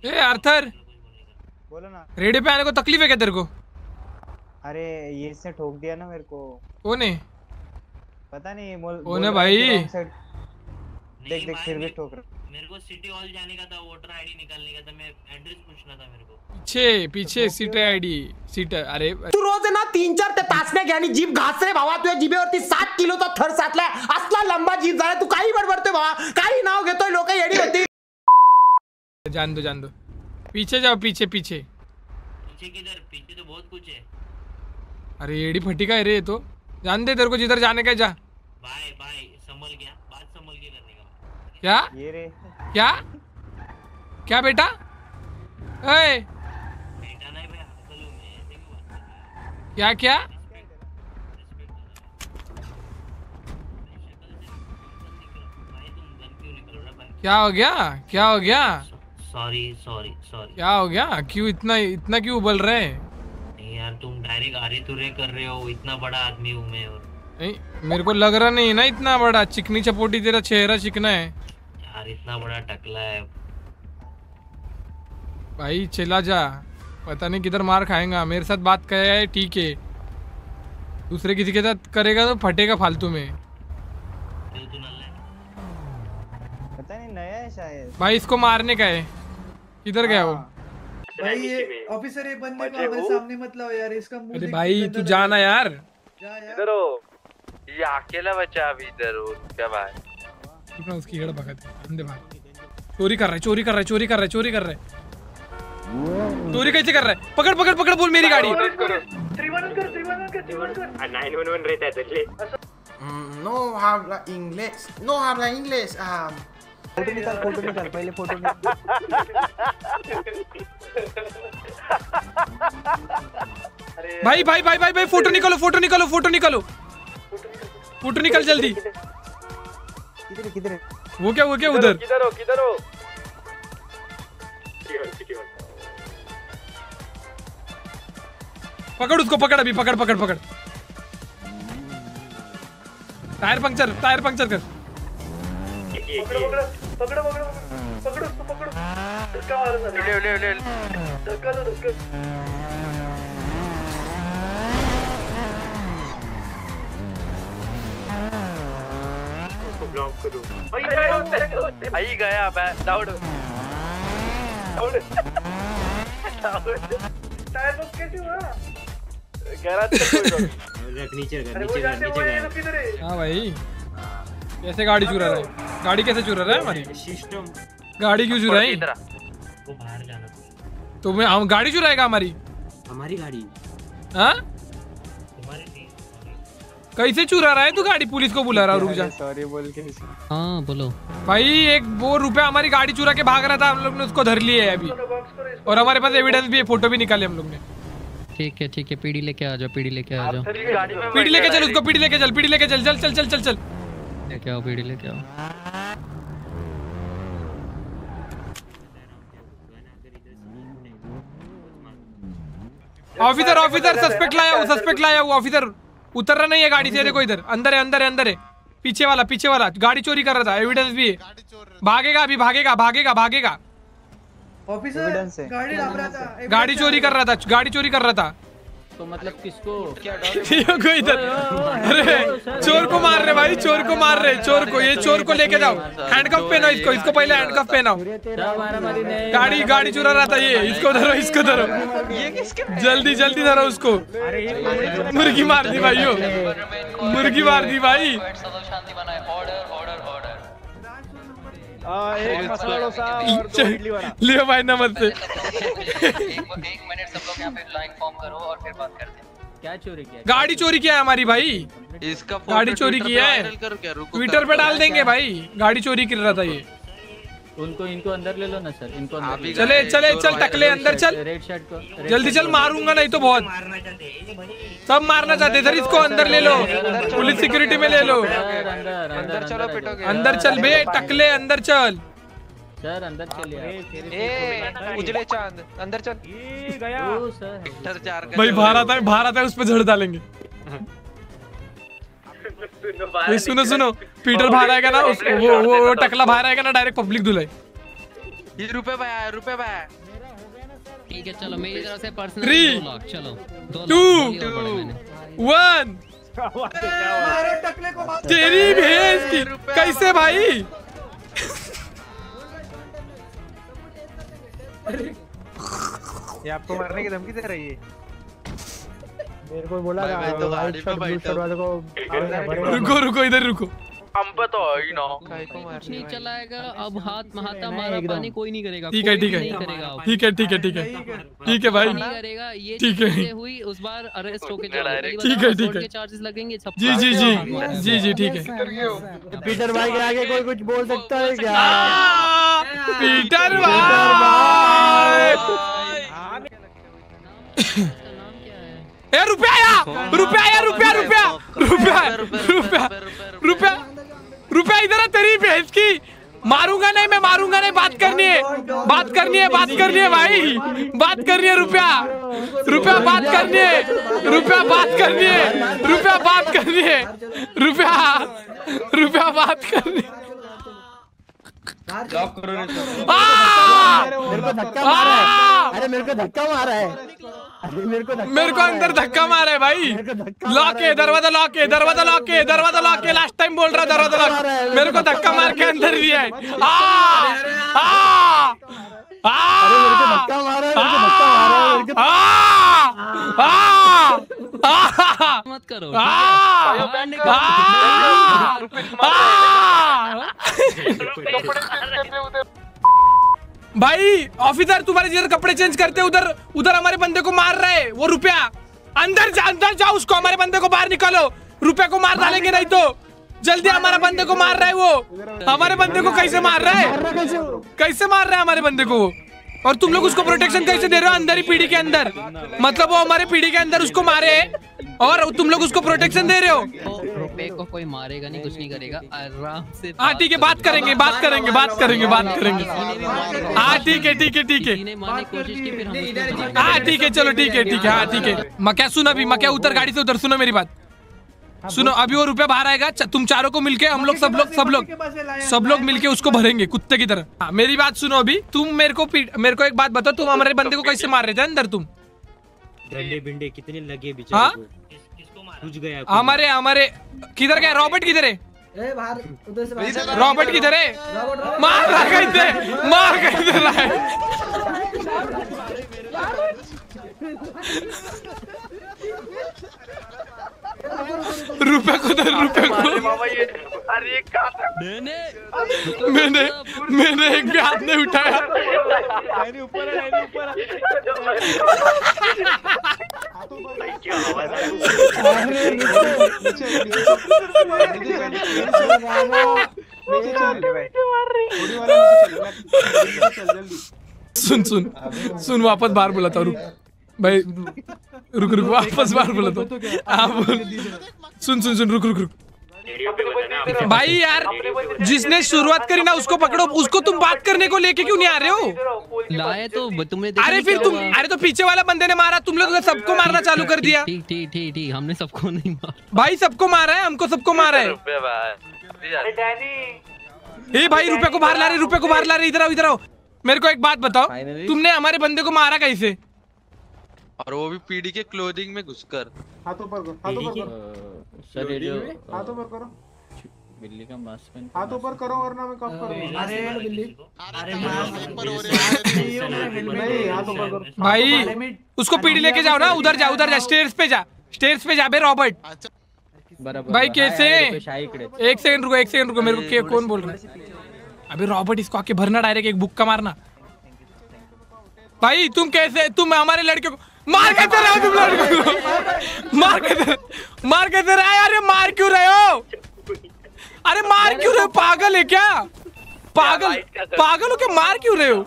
ए Arthur बोलो ना। Radio पे आने को तकलीफ है क्या तेरे को? अरे ये इसने ठोक दिया ना मेरे को। कौन है? पता नहीं कौन है भाई? देख देख फिर भी ठोक रहा। मेरे को सिटी हॉल जाने का था, वोटर आईडी निकालने का था, मैं एड्रेस पूछना था मेरे को। पीछे पीछे सीट आईडी सीट। अरे तू रोज आहे ना 3-4 ते तासण्या घ्या आणि जीभ घास रे भावा. तुझ्या जिभेवरती 7 किलोचा थर साचलाय. असला लंबा जीभ झाला. तू काही बडबडतोय भावा. काही नाव घेतोय. लोक येडी होती. जान दो पीछे जाओ पीछे पीछे। पीछे किधर? पीछे तो बहुत कुछ है। अरे एडी फटी का है रे तो। जान दे तेरे को जिधर जाने का जा। बाय बाय संभल गया, बात संभल के करने का। क्या ये रे क्या क्या बेटा? ए बेटा नहीं भाई, अंकल हूं मैं, ऐसे क्यों बात कर रहा है? क्या क्या क्या हो गया? क्या हो गया? Sorry sorry sorry. क्या हो गया? क्यों इतना इतना क्यों उबल रहे हैं? नहीं यार, तुम डायरेक्ट आरे तुरे कर रहे हो, इतना बड़ा आदमी हूँ मैं। और नहीं मेरे को लग रहा नहीं है ना इतना बड़ा। चिकनी चपोटी तेरा चेहरा चिकना है यार, इतना बड़ा टकला है भाई। चला जा, पता नहीं किधर मार खाएगा। मेरे साथ बात किया है ठीक है, दूसरे किसी के साथ करेगा तो फटेगा फालतू में। पता नहीं नया है शायद। भाई इसको मारने का है। किधर गया वो? भाई ये ऑफिसर ये बंदे को हमारे सामने मत लाओ यार, इसका मुंह अरे देख भाई के तू डर जाना लग रहा यार। है। जा इधर हो, ये अकेला बच्चा अभी इधर हो क्या भाई? कितना उसकी हेड़ भगत है अंधे भाई। चोरी कर रहा है चोरी कर रहा है चोरी कर रहा है चोरी कर रहा है। चोरी कैसे कर रहा है? पकड़ पकड़ पकड़ बोल मेरी गाड़ी। 911 रहता है तेरे लिए। No habla inglés. No habla inglés. Photo निकाल पहले फोटो निकाल। भाई भाई भाई भाई भाई फोटो निकालो फोटो निकालो फोटो निकालो फोटो निकाल जल्दी। किधर किधर? वो क्या उधर? किधर हो? पकड़ उसको, पकड़ अभी, पकड़ पकड़ पकड़। टायर पंक्चर कर। पकड़ो उसको, पकड़ो धक्का मारो साले। ले धक्का दो धक्का। उसको ब्लॉक करो। आई गया मैं दौड़। टायर बस कैसे हुआ? गैराज से नीचे नीचे। हाँ भाई कैसे गाड़ी चुरा रहा है? गाड़ी कैसे चुरा रहा है हमारी? सिस्टम। गाड़ी क्यों चुराई? वो बाहर जाना था। तो मैं हम गाड़ी चुराएगा हमारी? हमारी गाड़ी? हाँ तुम्हारी नहीं। कैसे चुरा रहा है तू गाड़ी? पुलिस को बुला रहा है, रुक जा। सॉरी बोल के। हाँ बोलो भाई एक वो रुपया हमारी गाड़ी चुरा के भाग रहा था, हम लोग ने उसको धर लिया है अभी, और हमारे पास एविडेंस भी है, फोटो भी निकाले हम लोग ने। ठीक है पीढ़ी लेके आ जाओ, पीढ़ी लेके आ जाओ। पीढ़ी लेके चल उसको, पीढ़ी लेके चल, पीढ़ी लेके चल, चल चल चल चल चल लेके आओ, पीढ़ी लेके आओ। ऑफिसर ऑफिसर सस्पेक्ट लाया वो ऑफिसर उतर रहा नहीं है गाड़ी से। देखो इधर अंदर है पीछे वाला गाड़ी चोरी कर रहा था, एविडेंस भी है। भागेगा अभी, भागेगा। ऑफिसर गाड़ी डाल रहा था, गाड़ी चोरी कर रहा था। तो मतलब किसको क्या को इधर? अरे चोर को मार रहे भाई, चोर को ये चोर को लेके जाओ। हैंडकफ पहनाओ इसको पहले हैंडकफ पहनाओ। गाड़ी चुरा रहा था ये, इसको धरो। जल्दी धरो उसको। मुर्गी मार दी भाई। लियो भाई नमस्ते। एक मिनट सब लोग यहाँ पे लाइन फॉर्म करो और फिर बात करते हैं। क्या चोरी किया? गाड़ी चोरी किया है हमारी भाई। इसका गाड़ी चोरी किया है, ट्विटर पे डाल देंगे भाई। गाड़ी चोरी कर रहा था ये। इनको अंदर ले लो ना सर, इनको अंदर। चल टकले अंदर चल, रेड शर्ट को जल्दी चल, मारूंगा नहीं तो बहुत। सब मारना चाहते सर, इसको अंदर ले लो, पुलिस सिक्योरिटी में ले लो। अंदर चलो, पिटोगे। अंदर चल बे टकले, अंदर चल सर, अंदर चलिए। ए उजले चांद अंदर चल। भाई बाहर आता है उस पर झड़ डालेंगे। सुनो पीटर बाहर आएगा ना, वो टकला बाहर आएगा ना, डायरेक्ट पब्लिक धुलाई। रुपए भाई रुपए भाई। ठीक है चलो मेरी तरफ से पर्सनल 3 2 लाख चलो 2 2 लाख 1 मारो टकले को मारो। तेरी भैंस की कैसे भाई? ये आपको मारने की धमकी दे रही है। मेरे को बोला भाई, मैं तो गाड़ी पे बैठा हूँ। वाले को रुको रुको इधर रुको। हम पे तो ही ना। कुछ नहीं चलाएगा अब हाथ महाता मारा पानी कोई नहीं करेगा। ठीक है, कोई ठीक है। नहीं करेगा अब। ठीक है ठीक है ठीक है ठीक है भाई। नहीं करेगा ये ठीक है। चीजें हुई उस बार अरेस्ट होके ठीक है, ठीक है। चार्जेस लगेंगे सब। जी जी जी जी जी ठीक है। पीटर भाई के आगे कोई कुछ बोल सकता है क्या? पीटर भाई ए रुपया आया रुपया आया रुपया रुपया रुपया रुपया रुपया रुपया इधर है तेरी भैंस की। मारूंगा नहीं मैं मारूंगा नहीं। बात करनी है बात करनी है बात करनी है भाई बात करनी है। रुपया रुपया बात करनी है रुपया बात करनी है रुपया बात करनी है रुपया रुपया बात करनी है। मेरे को धक्का मारा है। अरे मेरे को धक्का मारा है। अरे मेरे को अंदर धक्का मारा है भाई। लॉक है दरवाजा लॉक है दरवाजा लॉक है दरवाजा लॉक है। लास्ट टाइम बोल रहा दरवाजा लॉक। मेरे को धक्का मार के अंदर भी है। अरे मेरे को धक्का मारा है। मेरे को धक्का मारा है। मेरे को मत करो। भाई ऑफिसर तुम्हारे जिधर कपड़े चेंज करते उधर उधर हमारे बंदे को मार रहे वो। रुपया अंदर जाओ उसको हमारे बंदे को बाहर निकालो। रुपया को मार डालेंगे नहीं तो। जल्दी हमारे बंदे को मार रहा है वो। हमारे बंदे को कैसे मार रहा है? कैसे मार रहा है हमारे बंदे को वो? और तुम लोग उसको प्रोटेक्शन कैसे दे रहे हो? अंदर ही पीढ़ी के अंदर मतलब वो हमारे पीढ़ी के अंदर उसको मारे और तुम लोग उसको प्रोटेक्शन दे रहे हो। रुपए को कोई मारेगा नहीं कुछ नहीं करेगा आराम से। हाँ ठीक है बात करेंगे बात करेंगे बात करेंगे बात करेंगे। हाँ ठीक है ठीक है ठीक है। किसी ने मारने की कोशिश की फिर हम उसको हाँ ठीक है चलो ठीक है ठीक है। हाँ ठीक है मैं क्या सुना अभी मैं क्या उतर गाड़ी से उतर। सुनो मेरी बात सुनो। अभी वो रुपया बाहर आएगा तुम चारों को मिलके हम लोग सब लोग मिलके उसको भरेंगे कुत्ते की तरह। हाँ, मेरी बात सुनो अभी। तुम मेरे को एक बात बताओ। तुम हमारे बंदे को कैसे मार रहे थे अंदर? तुम डंडे बिंडे कितने लगे हाँ कुछ गया हमारे किधर गया? रॉबर्ट किधर है? रॉबर्ट किधर है? मार रहा कैसे मार कैसे रहा है? रुपए को दे रुपए को। अरे मैंने एक भी हाथ नहीं उठाया। सुन सुन सुन वापस बाहर बुलाता हूँ। रुक भाई रुक रुक वापस बाहर बुलाता हूँ। हाँ बोल। सुन सुन सुन रुक रुक रुक भाई यार जिसने शुरुआत करी ना उसको पकड़ो। उसको तुम बात करने को लेके क्यों नहीं आ रहे हो? लाए तो तुमने अरे फिर तुम अरे तो पीछे वाला बंदे ने मारा तुम लोग सबको मारना चालू कर दिया। ठीक ठीक ठीक ठीक हमने सबको नहीं मारा भाई सबको मारा है हमको सबको मारा है। ए भाई रुपए को बाहर ला रहे रुपए को बाहर ला रहे। इधर आओ मेरे को एक बात बताओ तुमने हमारे बंदे को मारा कैसे? और वो भी पीढ़ी के क्लोथिंग में घुसकर। हाथों पर करो सर ये जो हाथों पर करो बिल्ली का मास्क पहन हाथों पर करो वरना मैं कब करूंगा। नहीं हाथों पर करो भाई उसको पीढ़ी लेके जाओ ना। उधर जा स्टेयर्स पे जा बे रॉबर्ट। भाई कैसे? एक सेकंड रुको मेरे को कौन बोल रहा है? अबे रॉबर्ट इसको आके भरना डायरेक्ट एक बुक का मारना। भाई तुम कैसे तुम हमारे लड़के को मार कैसे रहे हो? तुम लड़के को मार कैसे रहे? अरे मार क्यों रहे हो? अरे मार क्यों रहे हो? पागल है क्या? पागल हो क्या? मार क्यों रहे हो?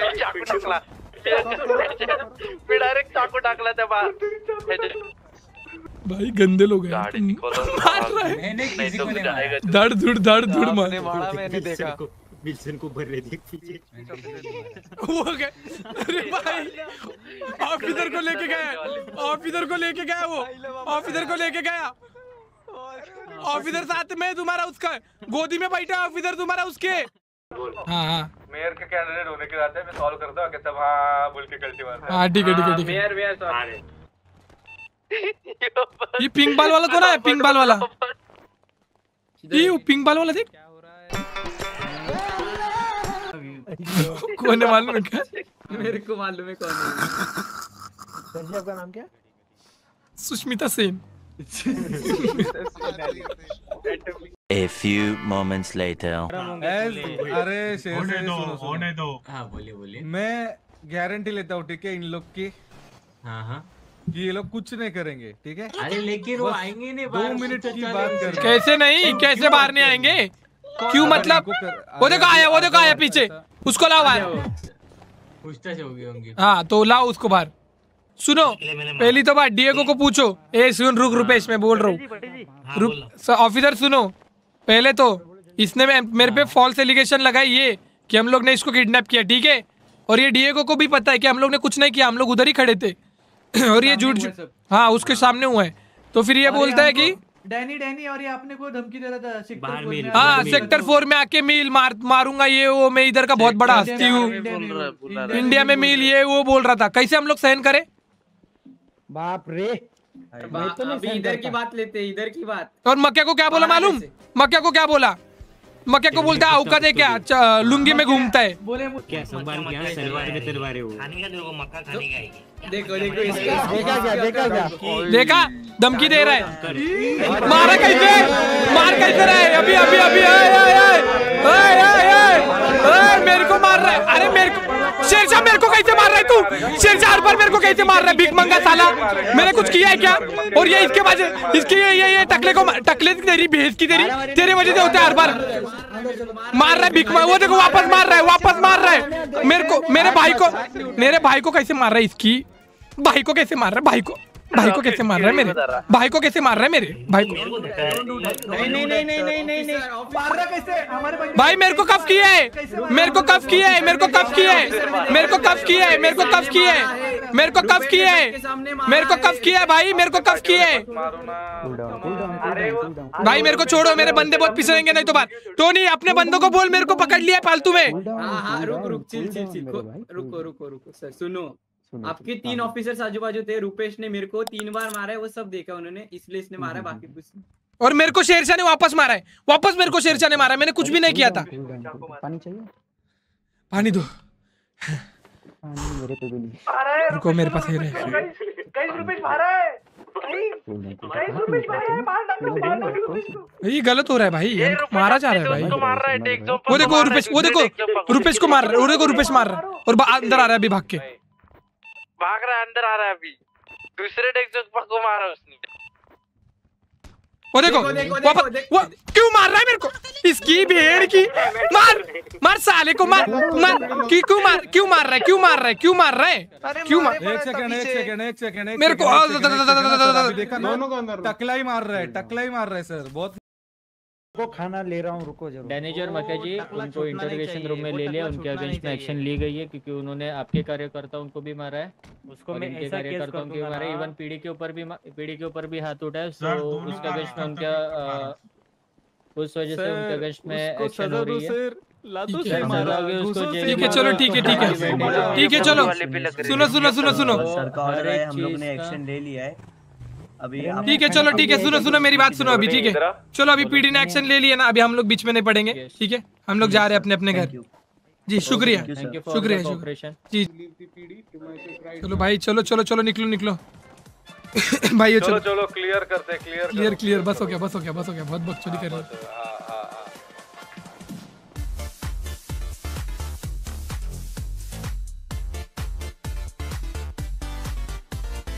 डायरेक्ट चाकू टाकला त्या बाहर। भाई गंदे लोग हैं। मार रहे हैं धड़ धुड़ मार। मैंने देखा विल्सन को भर रहे थे पीछे वो गए। अरे भाई ऑफिसर को लेके गया वो ऑफिसर को लेके गया। ऑफिसर साथ में तुम्हारा उसका गोदी में बैठा ऑफिसर तुम्हारा उसके। हाँ हाँ मेयर के कैंडिडेट होने के नाते मैं सॉल्व करता हूँ, कहता हाँ बोल के गलती मारता हाँ ठीक है ठीक है ठीक है। ये पिंक बाल वाला कौन है? पिंक बाल वाला, ये पिंक बाल वाला देख कौन है मालूम है क्या? मेरे को मालूम है कौन है। आपका नाम क्या? Sushmita Sen. A few moments later. अरे शेर से होने दो। हाँ बोलिए। मैं गारंटी लेता हूँ, ठीक है, इन लोग की हाँ कि ये लोग कुछ नहीं करेंगे, ठीक है। अरे लेकिन वो आएंगे नहीं, 2 मिनट की बात कर। कैसे नहीं, कैसे बाहर नहीं आएंगे? क्यों मतलब? वो देखो आया पीछे, उसको लाओ बाहर। पूछताछ होगी। हाँ तो लाओ उसको बाहर। सुनो पहली तो बात डिएगो को पूछो। ए सुन, रुक रुपेश, मैं बोल रहा हूँ। ऑफिसर सुनो, पहले तो इसने मेरे पे फॉल्स एलिगेशन लगाई ये कि हम लोग ने इसको किडनैप किया, ठीक है। और ये डिएगो को भी पता है कि हम लोग ने कुछ नहीं किया, हम लोग उधर ही खड़े थे। और ये झूठ, हाँ उसके सामने हुआ है। तो फिर ये बोलता है कि डैनी और ये आपने को धमकी दे रहा था सेक्टर 4 में। हाँ सेक्टर 4 में आके मील मारूंगा ये वो, मैं इधर का बहुत बड़ा हस्ती हूँ, इंडिया में मील ये वो बोल रहा था। कैसे हम लोग सहन करें? बाप रे, अभी इधर की बात लेते हैं, इधर की बात। और मक्या को क्या बोला मालूम? मक्या को क्या बोला? मक्या को बोलता है औकात है क्या, लुंगी में घूमता है। बोले क्या सलवार में तलवार है वो। खाने का देखो, मक्का खाने का है। देखो देखा धमकी दे रहा है। मारा कैसे, मार कैसे रहा है? अभी मेरे को मार रहा है। अरे मेरे को शेरशाह, मेरे को कैसे मार रहा है तू? शेरशाह हर बार मेरे को कैसे मार रहा है? भीख मंगा साला, मैंने कुछ किया है क्या? और ये इसके वजह, इसके ये टकले तेरी भैंस की तेरे वजह से होता है हर बार। मार रहा है भीख मंगा, वो देखो वापस मार रहा है मेरे को। मेरे भाई को कैसे मार रहा है? इसकी भाई को कैसे मार रहा है? भाई को कैसे मार रहा है? मेरे भाई को कैसे मार रहा है? मेरे भाई को नहीं मार रहा कैसे? हमारे भाई मेरे को कफ किया है, मेरे को कफ किया है, मेरे को कफ किया है, मेरे को कफ किया है, मेरे को कफ किया है, मेरे को कफ किया है, मेरे को कफ किया है भाई, मेरे को कफ किया है भाई। मेरे को छोड़ो, मेरे बंदे बहुत पिसरेंगे नहीं तो बात। टोनी अपने बंदों को बोल मेरे को पकड़ लिया फालतू में। रुक रुको सर, सुनो। आपके 3 ऑफिसर्स आजू बाजू थे, रुपेश ने मेरे को 3 बार मारा है, वो सब देखा उन्होंने, इसलिए इसने मारा, बाकी कुछ नहीं। और मेरे को शेरशाह ने वापस मारा है, वापस मेरे को शेरशाह ने मारा है, मैंने कुछ भी नहीं किया था। पानी चाहिए? पानी दो मेरे पे भी नहीं। रुको, मेरे पास है। ये गलत हो रहा है भाई, मारा जा रहा है भाई। वो देखो रुपेश को मार रहा है, वो देखो रुपेश मार रहा है और अंदर आ रहा है अभी भाग के। भाग रहा है, अंदर आ रहा है अभी। दूसरे डेस्क को मारा उसने। वो देखो वापस, वो क्यों मार रहा है मेरे को? इसकी भेड़ की मार साले को मार क्यों मार रहा है? एक सेकंड मेरे को टकला ही मार रहा है सर, बहुत को खाना ले रहा हूँ, रुको जरूर। मैनेजर मक्या जी, उनको इंटरोगेशन रूम में ले लिया, उनके अगेंस्ट में एक्शन ली गई है क्योंकि उन्होंने आपके कार्यकर्ताओं को भी मारा है, उसको मैं इनके कार्यकर्ताओं को भी मारा है, इवन पीढ़ी के ऊपर भी हाथ उठाया। सो उसके अगेंस्ट में उनका उस वजह से उनके अगेंस्ट में एक्शन हो रही है। ठीक है चलो, ठीक है चलो, सुनो सरकार हम लोग ने एक्शन ले लिया है अभी। ठीक है चलो, ठीक है सुनो मेरी बात सुनो अभी, ठीक है चलो। अभी पीडी ने एक्शन ले लिया ना, अभी हम लोग बीच में नहीं पड़ेंगे, ठीक है। हम लोग जा रहे हैं अपने घर। जी शुक्रिया जी। चलो भाई, चलो निकलो भाई। चलो क्लियर करते, क्लियर बस हो गया, बहुत बकचोदी कर रहे हो।